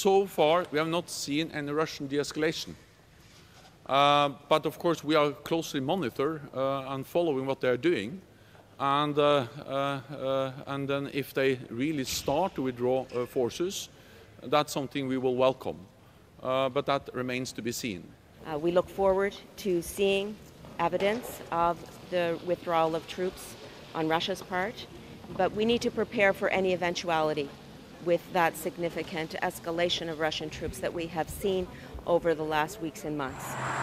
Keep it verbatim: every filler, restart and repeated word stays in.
so far, we have not seen any Russian de-escalation. Uh, but of course, we are closely monitor uh, and following what they are doing. And, uh, uh, uh, and then if they really start to withdraw uh, forces, that's something we will welcome. Uh, but that remains to be seen. Uh, we look forward to seeing evidence of the withdrawal of troops on Russia's part, but we need to prepare for any eventuality with that significant escalation of Russian troops that we have seen over the last weeks and months.